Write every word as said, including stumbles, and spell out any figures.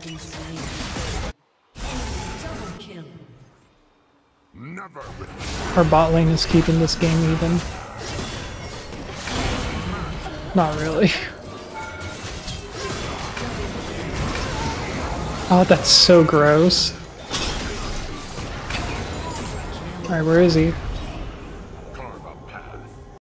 been slain. Double kill. Never. Our bot lane is keeping this game even. Not really. Oh, that's so gross. Alright, where is he?